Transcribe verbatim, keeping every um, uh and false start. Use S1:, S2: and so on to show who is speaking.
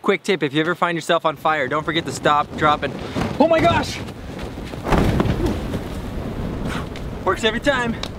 S1: quick tip, if you ever find yourself on fire, don't forget to stop, drop, and oh my gosh! Works every time.